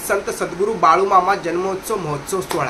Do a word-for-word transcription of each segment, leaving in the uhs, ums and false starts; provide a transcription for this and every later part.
संत सद्गुरू बाळूमामा जन्मोत्सव महोत्सव सोहळा।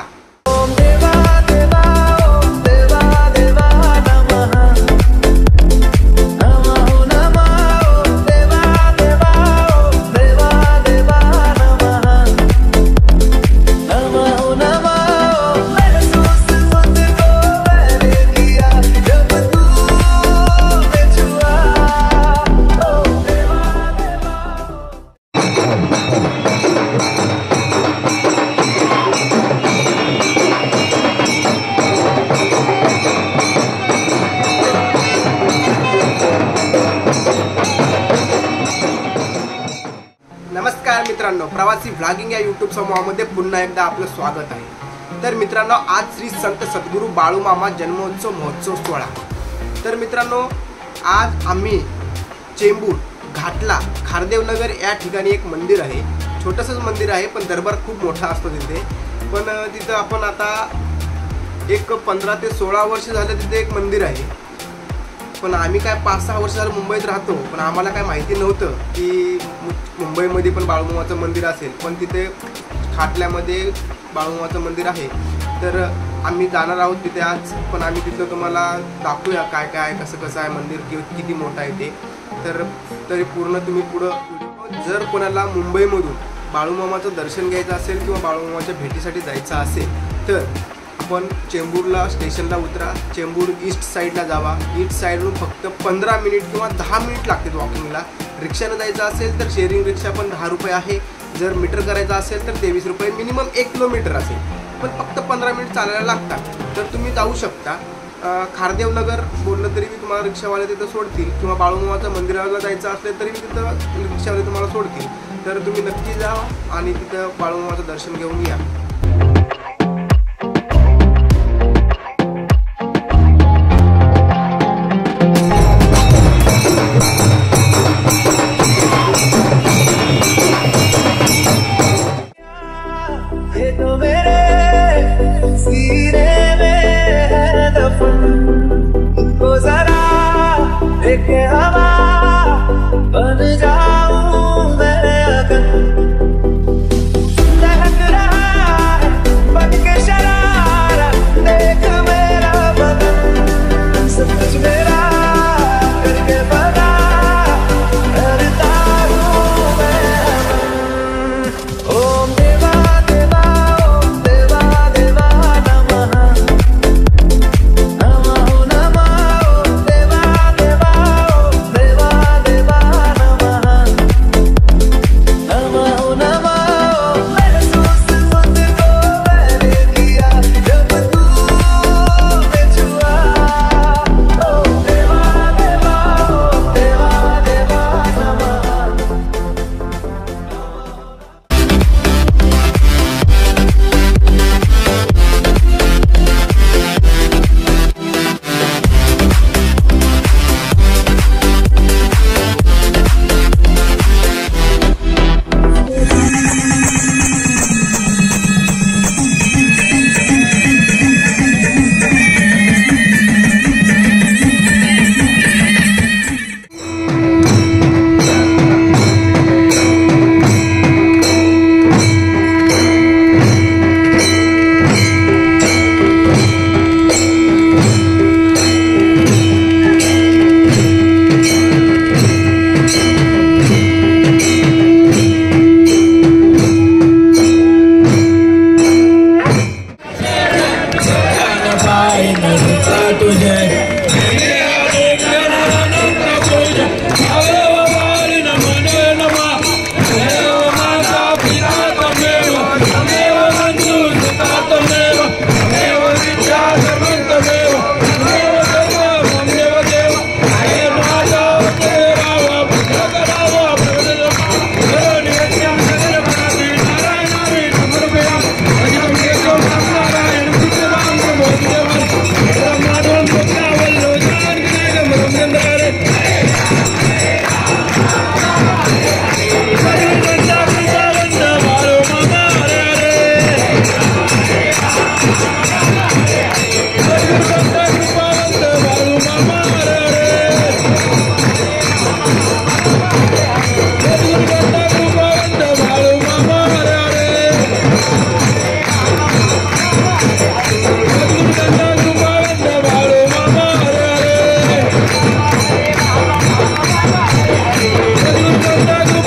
नमस्कार मित्रांनो, प्रवासी व्लॉगिंग या यूट्यूब समूहामध्ये पुन्हा एकदा आपलं स्वागत आहे। तर मित्रांनो, आज श्री संत सद्गुरू बाळूमामा जन्मोत्सव महोत्सव सोहळा। तर मित्रांनो, आज आम्ही चेंबूर घाटला खारदेवनगर या ठिकाणी एक मंदिर आहे, छोटंसंच मंदिर आहे पण दरबार खूप मोठा असतो तिथे। पण तिथं आपण आता एक पंधरा ते सोळा वर्ष झाले तिथे एक मंदिर आहे। पण आम्ही काय पाच सहा वर्ष झालं मुंबईत राहतो, पण आम्हाला काय माहिती नव्हतं की मुंबईमध्ये पण बाळूमामाचं मंदिर असेल। पण तिथे खाटल्यामध्ये बाळूमामाचं मंदिर आहे, तर आम्ही जाणार आहोत तिथे आज। पण आम्ही तिथं तुम्हाला दाखवूया काय काय कसं कसं आहे मंदिर, कि किती मोठं आहे ते। तर तरी पूर्ण तुम्ही पुढं, जर कोणाला मुंबईमधून बाळूमामाचं दर्शन घ्यायचं असेल किंवा बाळूमामाच्या भेटीसाठी जायचं असेल तर आपण चेंबूरला स्टेशनला उतरा, चेंबूर ईस्ट साईडला जावा। ईस्ट साईडवरून फक्त पंधरा मिनिट किंवा दहा मिनिट लागतात वॉकिंगला। रिक्षानं जायचं असेल तर शेअरिंग रिक्षा पण दहा रुपये आहे, जर मीटर करायचं असेल तर तेवीस रुपये, मिनिमम एक किलोमीटर असेल, पण फक्त पंधरा मिनिट चालायला लागतात। तर तुम्ही जाऊ शकता। खारदेवनगर बोललं तरी मी तुम्हाला रिक्षावाले तिथं सोडतील, किंवा बाळूमामाच्या मंदिराला जायचं असेल तरी मी तिथं रिक्षावाले तुम्हाला सोडतील। तर तुम्ही नक्की जा आणि तिथं बाळूमामाचं दर्शन घेऊन या। बन जाऊं मैं अगर लग रहा संत